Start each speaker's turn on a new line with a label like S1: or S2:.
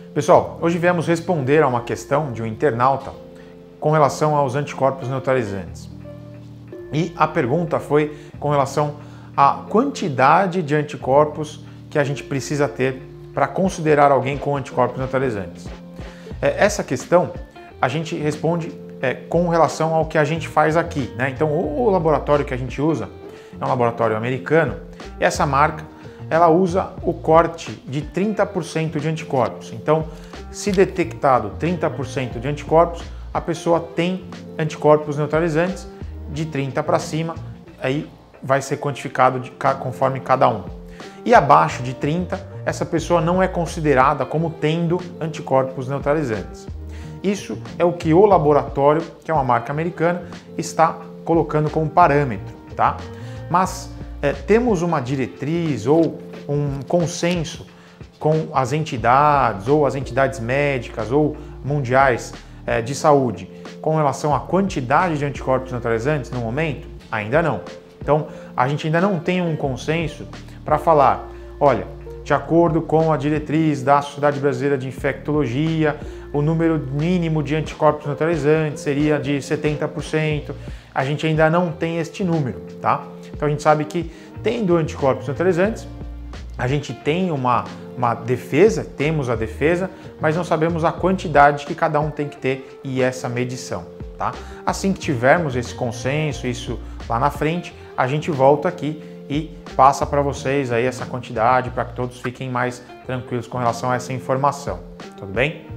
S1: Pessoal, hoje viemos responder a uma questão de um internauta com relação aos anticorpos neutralizantes. E a pergunta foi com relação à quantidade de anticorpos que a gente precisa ter para considerar alguém com anticorpos neutralizantes. Essa questão a gente responde com relação ao que a gente faz aqui, né? Então, o laboratório que a gente usa é um laboratório americano. E essa marca ela usa o corte de 30% de anticorpos. Então, se detectado 30% de anticorpos, a pessoa tem anticorpos neutralizantes de 30 para cima, aí vai ser quantificado conforme cada um. E abaixo de 30, essa pessoa não é considerada como tendo anticorpos neutralizantes. Isso é o que o laboratório, que é uma marca americana, está colocando como parâmetro, tá? Mas temos uma diretriz ou um consenso com as entidades ou as entidades médicas ou mundiais de saúde com relação à quantidade de anticorpos neutralizantes no momento? Ainda não. Então, a gente ainda não tem um consenso para falar, olha, de acordo com a diretriz da Sociedade Brasileira de Infectologia, o número mínimo de anticorpos neutralizantes seria de 70%. A gente ainda não tem este número, tá? Então a gente sabe que tendo anticorpos neutralizantes, a gente tem uma defesa, temos a defesa, mas não sabemos a quantidade que cada um tem que ter e essa medição, tá? Assim que tivermos esse consenso, isso lá na frente, a gente volta aqui e passa para vocês aí essa quantidade para que todos fiquem mais tranquilos com relação a essa informação. Tudo bem?